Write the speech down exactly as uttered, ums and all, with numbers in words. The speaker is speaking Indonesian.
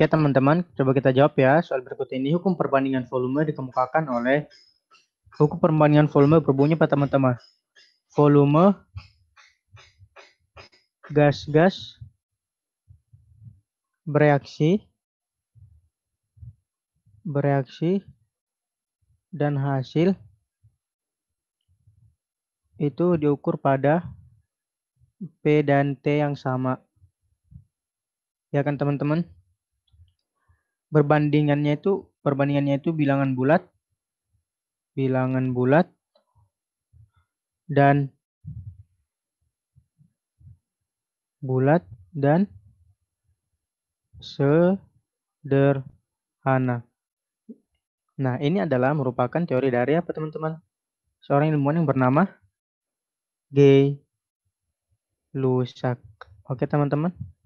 Oke teman-teman, coba kita jawab ya soal berikut ini. Hukum perbandingan volume dikemukakan oleh hukum perbandingan volume berbunyi apa teman-teman? Volume gas-gas bereaksi bereaksi dan hasil itu diukur pada P dan T yang sama. Ya kan teman-teman? Perbandingannya itu perbandingannya itu bilangan bulat, bilangan bulat dan bulat dan sederhana. Nah, ini adalah merupakan teori dari apa teman-teman? Seorang ilmuwan yang bernama Gay-Lussac. Oke teman-teman.